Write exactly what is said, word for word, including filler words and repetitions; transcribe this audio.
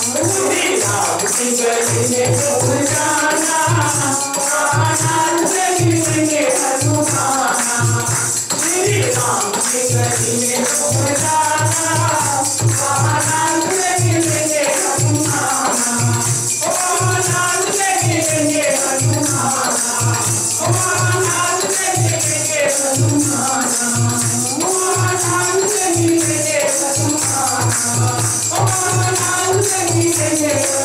श्री राम की गली में तुम जाना, आनंद मिलेंगे हनुमाना। श्री राम की गली में तुम जाना, आनंद मिलेंगे हनुमाना। आनंद मिलेंगे हनुमाना, आनंद मिलेंगे हनुमाना, आनंद मिलेंगे हनुमाना, आनंद मिलेंगे